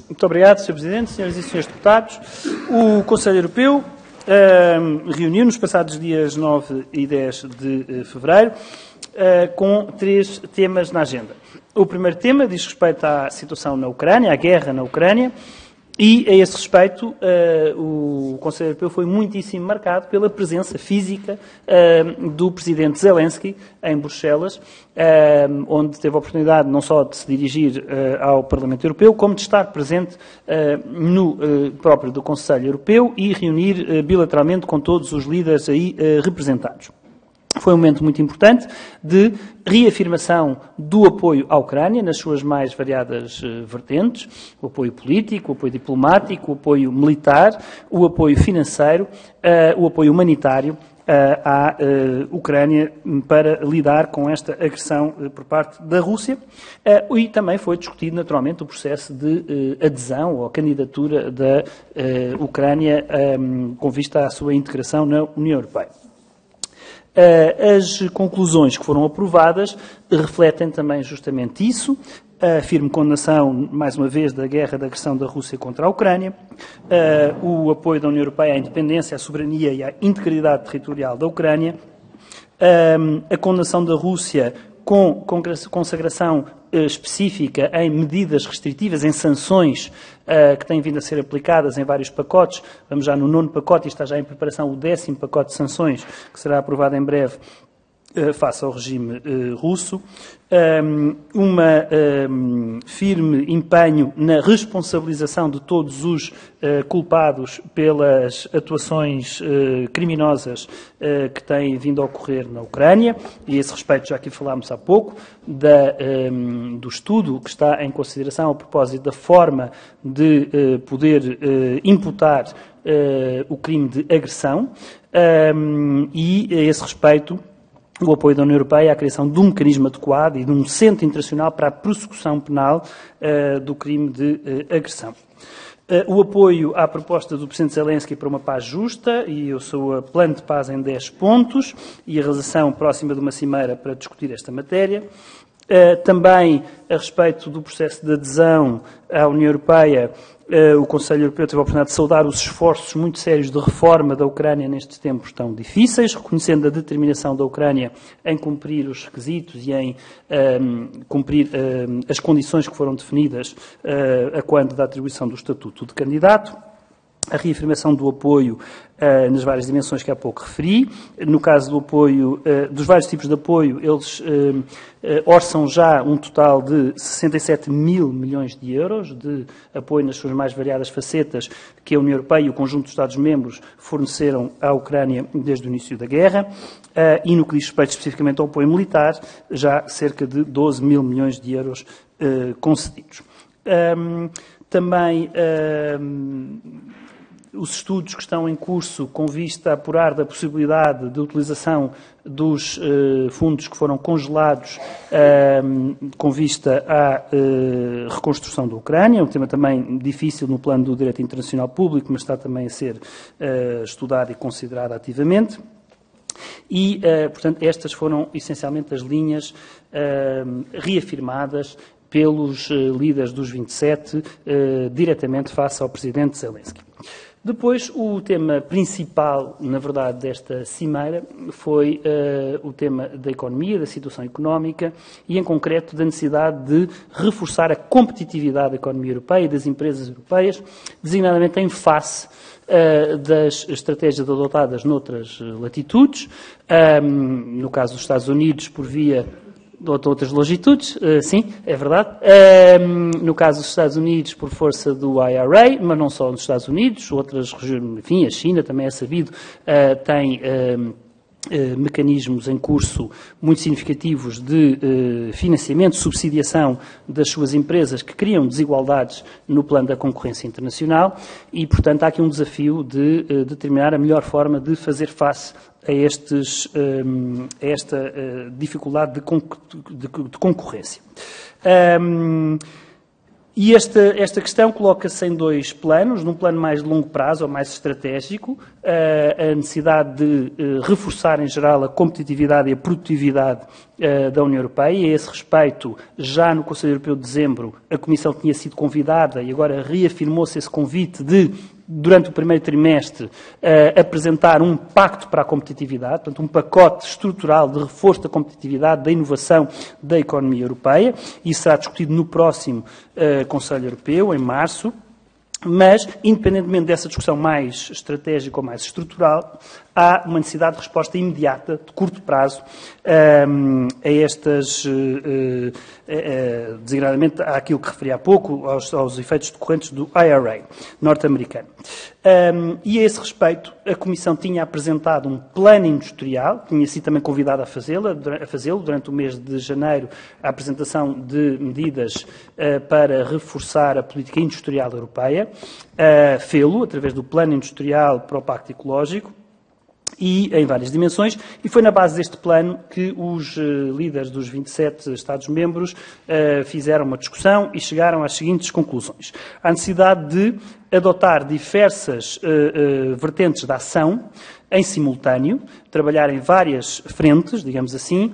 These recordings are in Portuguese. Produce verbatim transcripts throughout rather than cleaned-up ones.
Muito obrigado, senhor Presidente, senhoras e senhores deputados. O Conselho Europeu uh, reuniu nos passados dias nove e dez de uh, fevereiro uh, com três temas na agenda. O primeiro tema diz respeito à situação na Ucrânia, à guerra na Ucrânia, e, a esse respeito, uh, o Conselho Europeu foi muitíssimo marcado pela presença física uh, do Presidente Zelensky em Bruxelas, uh, onde teve a oportunidade não só de se dirigir uh, ao Parlamento Europeu, como de estar presente uh, no uh, próprio do Conselho Europeu e reunir uh, bilateralmente com todos os líderes aí uh, representados. Foi um momento muito importante de reafirmação do apoio à Ucrânia nas suas mais variadas uh, vertentes, o apoio político, o apoio diplomático, o apoio militar, o apoio financeiro, uh, o apoio humanitário uh, à uh, Ucrânia para lidar com esta agressão uh, por parte da Rússia, uh, e também foi discutido naturalmente o processo de uh, adesão ou candidatura da uh, Ucrânia um, com vista à sua integração na União Europeia. As conclusões que foram aprovadas refletem também justamente isso, a firme condenação, mais uma vez, da guerra da agressão da Rússia contra a Ucrânia, o apoio da União Europeia à independência, à soberania e à integridade territorial da Ucrânia, a condenação da Rússia com consagração específica em medidas restritivas, em sanções uh, que têm vindo a ser aplicadas em vários pacotes. Vamos já no nono pacote e está já em preparação o décimo pacote de sanções, que será aprovado em breve uh, face ao regime uh, russo. Um, uma um, firme empenho na responsabilização de todos os uh, culpados pelas atuações uh, criminosas uh, que têm vindo a ocorrer na Ucrânia, e a esse respeito já aqui falámos há pouco, da, um, do estudo que está em consideração a propósito da forma de uh, poder uh, imputar uh, o crime de agressão, um, e a esse respeito o apoio da União Europeia à criação de um mecanismo adequado e de um centro internacional para a prossecução penal uh, do crime de uh, agressão. Uh, o apoio à proposta do Presidente Zelensky para uma paz justa e o seu plano de paz em dez pontos e a realização próxima de uma cimeira para discutir esta matéria. Uh, também a respeito do processo de adesão à União Europeia, uh, o Conselho Europeu teve a oportunidade de saudar os esforços muito sérios de reforma da Ucrânia nestes tempos tão difíceis, reconhecendo a determinação da Ucrânia em cumprir os requisitos e em um, cumprir um, as condições que foram definidas uh, a quando da atribuição do estatuto de candidato. A reafirmação do apoio uh, nas várias dimensões que há pouco referi. No caso do apoio, uh, dos vários tipos de apoio, eles uh, uh, orçam já um total de sessenta e sete mil milhões de euros de apoio nas suas mais variadas facetas que a União Europeia e o conjunto dos Estados-membros forneceram à Ucrânia desde o início da guerra. Uh, e no que diz respeito especificamente ao apoio militar, já cerca de doze mil milhões de euros uh, concedidos. Um, também um, os estudos que estão em curso com vista a apurar da possibilidade de utilização dos uh, fundos que foram congelados uh, com vista à uh, reconstrução da Ucrânia, um tema também difícil no plano do direito internacional público, mas está também a ser uh, estudado e considerado ativamente. E, uh, portanto, estas foram essencialmente as linhas uh, reafirmadas pelos uh, líderes dos vinte e sete, uh, diretamente face ao Presidente Zelensky. Depois, o tema principal, na verdade, desta cimeira foi uh, o tema da economia, da situação económica e, em concreto, da necessidade de reforçar a competitividade da economia europeia e das empresas europeias, designadamente em face uh, das estratégias adotadas noutras latitudes, um, no caso dos Estados Unidos, por via de outras longitudes, uh, sim, é verdade. Uh, no caso dos Estados Unidos, por força do I R A, mas não só nos Estados Unidos, outras regiões, enfim, a China também é sabido, uh, tem uh, uh, mecanismos em curso muito significativos de uh, financiamento, subsidiação das suas empresas que criam desigualdades no plano da concorrência internacional e, portanto, há aqui um desafio de uh, determinar a melhor forma de fazer face a, estes, a esta dificuldade de, de, de concorrência. Um, E esta, esta questão coloca-se em dois planos, num plano mais de longo prazo, ou mais estratégico, a necessidade de reforçar, em geral, a competitividade e a produtividade da União Europeia. E a esse respeito, já no Conselho Europeu de dezembro, a Comissão tinha sido convidada, e agora reafirmou-se esse convite de, durante o primeiro trimestre, uh, apresentar um pacto para a competitividade, portanto, um pacote estrutural de reforço da competitividade, da inovação da economia europeia. Isso será discutido no próximo uh, Conselho Europeu, em março. Mas, independentemente dessa discussão mais estratégica ou mais estrutural, há uma necessidade de resposta imediata, de curto prazo, um, a estas, uh, uh, uh, designadamente àquilo que referi há pouco, aos, aos efeitos decorrentes do I R A norte-americano. Um, e a esse respeito, a Comissão tinha apresentado um plano industrial, tinha sido também convidada a fazê-lo, a fazê-lo durante o mês de janeiro, a apresentação de medidas uh, para reforçar a política industrial europeia, uh, fê-lo através do plano industrial para o Pacto Ecológico, e em várias dimensões, e foi na base deste plano que os uh, líderes dos vinte e sete Estados-membros uh, fizeram uma discussão e chegaram às seguintes conclusões. A necessidade de adotar diversas uh, uh, vertentes de ação em simultâneo, trabalhar em várias frentes, digamos assim,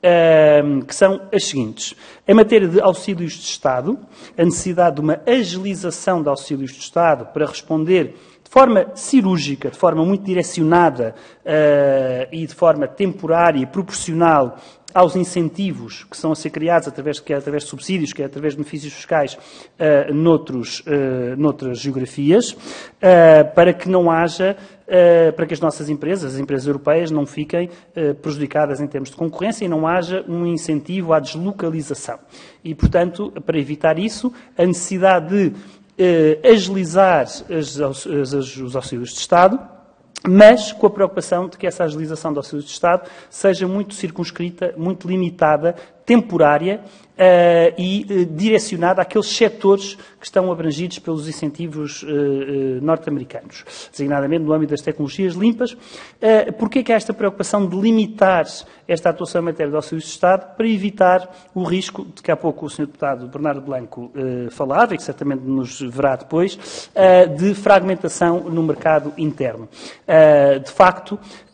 uh, que são as seguintes. Em matéria de auxílios de Estado, a necessidade de uma agilização de auxílios de Estado para responder de forma cirúrgica, de forma muito direcionada uh, e de forma temporária e proporcional aos incentivos que são a ser criados, através, quer através de subsídios, quer através de benefícios fiscais, uh, noutros, uh, noutras geografias, uh, para que não haja, uh, para que as nossas empresas, as empresas europeias, não fiquem uh, prejudicadas em termos de concorrência e não haja um incentivo à deslocalização. E, portanto, para evitar isso, a necessidade de uh, agilizar as, as, as, os auxílios de Estado, mas com a preocupação de que essa agilização do auxílio de Estado seja muito circunscrita, muito limitada, temporária uh, e uh, direcionada àqueles setores que estão abrangidos pelos incentivos uh, uh, norte-americanos, designadamente no âmbito das tecnologias limpas. Uh, Porquê que há esta preocupação de limitar esta atuação em matéria de auxílios de Estado? Para evitar o risco de que há pouco o senhor Deputado Bernardo Blanco uh, falava, e que certamente nos verá depois, uh, de fragmentação no mercado interno. Uh, de facto,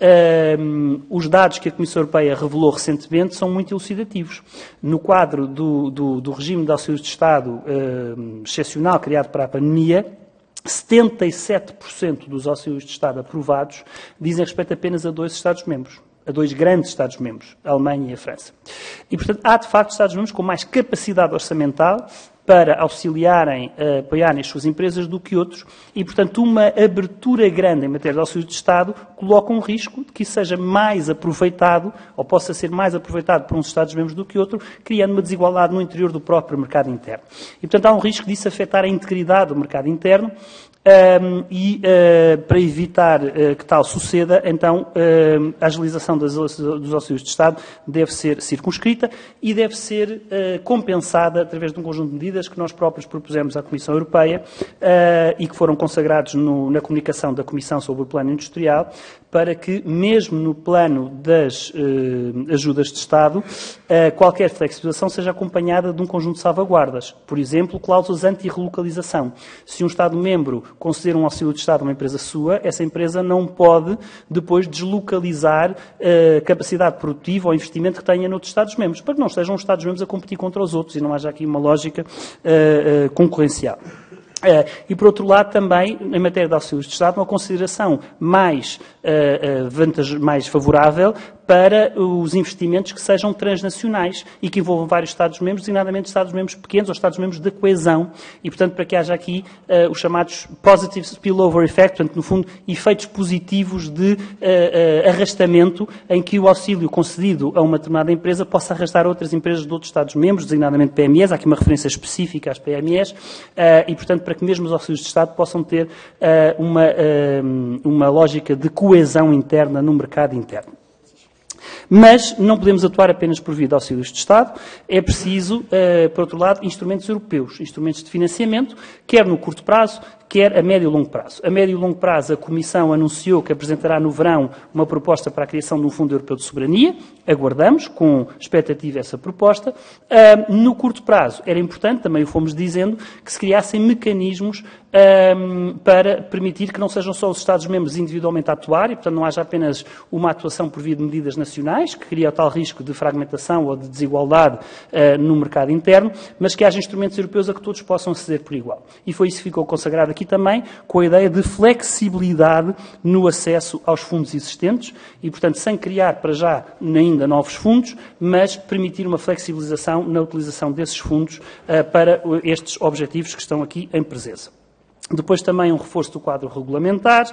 uh, os dados que a Comissão Europeia revelou recentemente são muito elucidativos. No quadro do, do, do regime de auxílios de Estado uh, excepcional criado para a pandemia, setenta e sete por cento dos auxílios de Estado aprovados dizem respeito apenas a dois Estados-membros, a dois grandes Estados-membros, a Alemanha e a França. E, portanto, há, de facto, Estados-membros com mais capacidade orçamental para auxiliarem, uh, apoiarem as suas empresas do que outros e, portanto, uma abertura grande em matéria de auxílio de Estado coloca um risco de que isso seja mais aproveitado ou possa ser mais aproveitado por uns Estados-membros do que outros, criando uma desigualdade no interior do próprio mercado interno. E, portanto, há um risco disso afetar a integridade do mercado interno. Um, e uh, para evitar uh, que tal suceda, então uh, a agilização das, dos auxílios de Estado deve ser circunscrita e deve ser uh, compensada através de um conjunto de medidas que nós próprios propusemos à Comissão Europeia uh, e que foram consagrados no, na comunicação da Comissão sobre o Plano Industrial, para que, mesmo no plano das uh, ajudas de Estado, uh, qualquer flexibilização seja acompanhada de um conjunto de salvaguardas. Por exemplo, cláusulas anti-relocalização. Se um Estado-membro conceder um auxílio de Estado a uma empresa sua, essa empresa não pode depois deslocalizar uh, capacidade produtiva ou investimento que tenha noutros Estados-membros, para que não estejam os Estados-membros a competir contra os outros e não haja aqui uma lógica uh, uh, concorrencial. Uh, e, por outro lado, também, em matéria de auxílios de Estado, uma consideração mais, uh, uh, vantage... mais favorável para os investimentos que sejam transnacionais e que envolvam vários Estados-membros, designadamente Estados-membros pequenos ou Estados-membros da coesão, e, portanto, para que haja aqui uh, os chamados positive spillover effect, portanto, no fundo, efeitos positivos de uh, uh, arrastamento, em que o auxílio concedido a uma determinada empresa possa arrastar outras empresas de outros Estados-membros, designadamente P M Es, há aqui uma referência específica às P M Es, uh, e, portanto, para que mesmo os auxílios de Estado possam ter uh, uma, uh, uma lógica de coesão interna no mercado interno. Mas não podemos atuar apenas por via de auxílios de Estado, é preciso, por outro lado, instrumentos europeus, instrumentos de financiamento, quer no curto prazo, quer a médio e longo prazo. A médio e longo prazo, a Comissão anunciou que apresentará no verão uma proposta para a criação de um Fundo Europeu de Soberania. Aguardamos, com expectativa, essa proposta. Uh, no curto prazo, era importante, também o fomos dizendo, que se criassem mecanismos um, para permitir que não sejam só os Estados-membros individualmente a atuar e, portanto, não haja apenas uma atuação por via de medidas nacionais, que cria o tal risco de fragmentação ou de desigualdade uh, no mercado interno, mas que haja instrumentos europeus a que todos possam aceder por igual. E foi isso que ficou consagrado aqui também, com a ideia de flexibilidade no acesso aos fundos existentes e, portanto, sem criar para já ainda novos fundos, mas permitir uma flexibilização na utilização desses fundos uh, para estes objetivos que estão aqui em presença. Depois também um reforço do quadro regulamentar,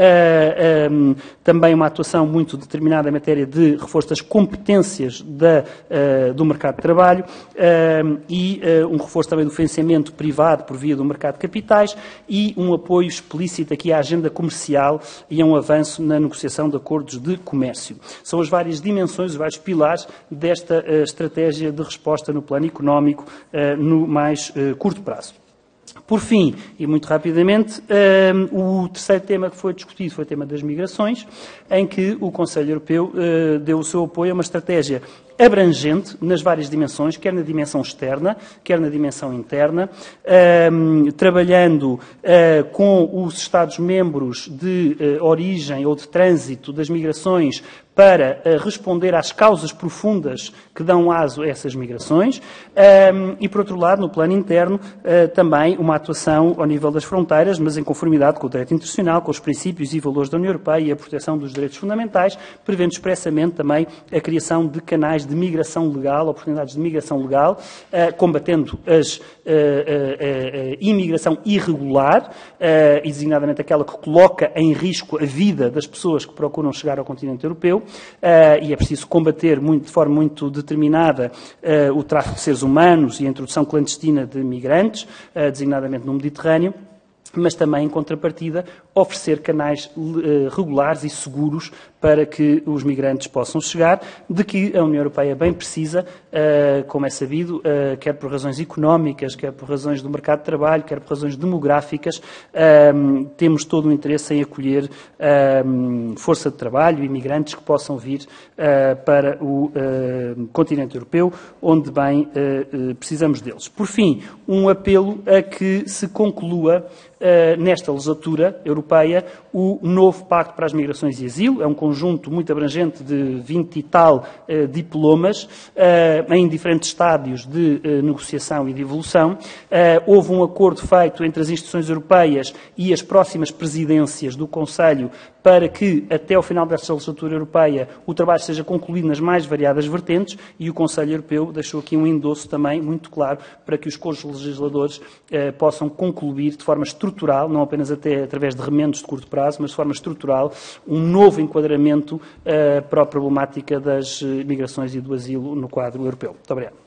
uh, um, também uma atuação muito determinada em matéria de reforço das competências da, uh, do mercado de trabalho uh, e uh, um reforço também do financiamento privado por via do mercado de capitais e um apoio explícito aqui à agenda comercial e a um avanço na negociação de acordos de comércio. São as várias dimensões, os vários pilares desta uh, estratégia de resposta no plano económico uh, no mais uh, curto prazo. Por fim, e muito rapidamente, um, o terceiro tema que foi discutido foi o tema das migrações, em que o Conselho Europeu uh, deu o seu apoio a uma estratégia abrangente nas várias dimensões, quer na dimensão externa, quer na dimensão interna, um, trabalhando uh, com os Estados-membros de uh, origem ou de trânsito das migrações para uh, responder às causas profundas que dão aso a essas migrações um, e, por outro lado, no plano interno, uh, também uma atuação ao nível das fronteiras, mas em conformidade com o direito internacional, com os princípios e valores da União Europeia e a proteção dos direitos fundamentais, prevendo expressamente também a criação de canais de migração legal, oportunidades de migração legal, uh, combatendo as, uh, uh, uh, uh, imigração irregular, uh, e designadamente aquela que coloca em risco a vida das pessoas que procuram chegar ao continente europeu, uh, e é preciso combater muito, de forma muito determinada uh, o tráfico de seres humanos e a introdução clandestina de migrantes, uh, designadamente no Mediterrâneo, mas também, em contrapartida, oferecer canais uh, regulares e seguros para que os migrantes possam chegar, de que a União Europeia bem precisa, uh, como é sabido, uh, quer por razões económicas, quer por razões do mercado de trabalho, quer por razões demográficas, uh, temos todo o interesse em acolher uh, força de trabalho e imigrantes que possam vir uh, para o uh, continente europeu, onde bem uh, uh, precisamos deles. Por fim, um apelo a que se conclua Uh, nesta legislatura europeia, o novo Pacto para as Migrações e Asilo. É um conjunto muito abrangente de vinte e tal uh, diplomas uh, em diferentes estádios de uh, negociação e de evolução. Uh, houve um acordo feito entre as instituições europeias e as próximas presidências do Conselho para que, até ao final desta legislatura europeia, o trabalho seja concluído nas mais variadas vertentes e o Conselho Europeu deixou aqui um endosso também muito claro para que os co-legisladores uh, possam concluir de forma estrutural, não apenas até através de remendos de curto prazo, mas de forma estrutural, um novo enquadramento uh, para a problemática das migrações e do asilo no quadro europeu. Muito obrigado.